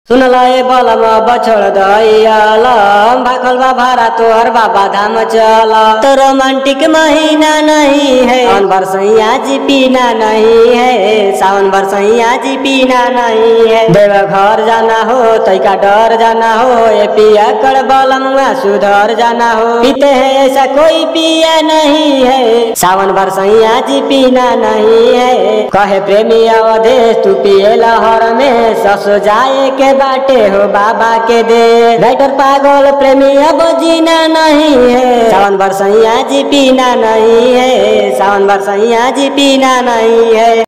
सुन लए बलम बछड़ दयाल भाखल बा भारा तोहर बाबा धाम चल। तो रोमांटिक महीना नहीं है, सावन भर सैया जी पीना नहीं है, सावन भर सैया जी पीना नहीं है। देवघर जाना हो तैका डर जाना हो, ये पिया कर बलमुआ सुधर जाना हो। पीते हैं ऐसा कोई पिया नहीं है, सावन भर सैया जी पीना नहीं है। कहे प्रेमी अवधेश तू पिए लहर में, ससुर जाए के बाटे हो बाबा के दे। राइटर पागल प्रेमी अब जीना नहीं है, सावन भर सैया जी पीना नहीं है, सावन भर सैया जी पीना नहीं है।